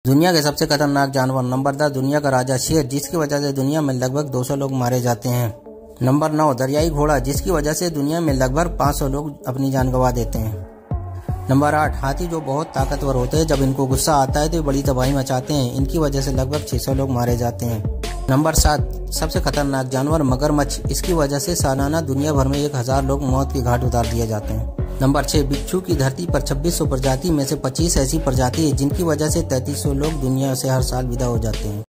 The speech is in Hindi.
दुनिया के सबसे खतरनाक जानवर। नंबर 10 दुनिया का राजा शेर, जिसकी वजह से दुनिया में लगभग 200 लोग मारे जाते हैं। नंबर 9 दरियाई घोड़ा, जिसकी वजह से दुनिया में लगभग 500 लोग अपनी जान गंवा देते हैं। नंबर 8 हाथी, जो बहुत ताकतवर होते हैं। जब इनको गुस्सा आता है तो ये बड़ी तबाही मचाते हैं। इनकी वजह से लगभग 600 लोग मारे जाते हैं। नंबर 7 सबसे खतरनाक जानवर मगरमच्छ, इसकी वजह से सालाना दुनिया भर में 1000 लोग मौत के घाट उतार दिए जाते हैं। नंबर 6 बिच्छू की धरती पर 2600 प्रजाति में से 25 ऐसी प्रजाति है जिनकी वजह से 3300 लोग दुनिया से हर साल विदा हो जाते हैं।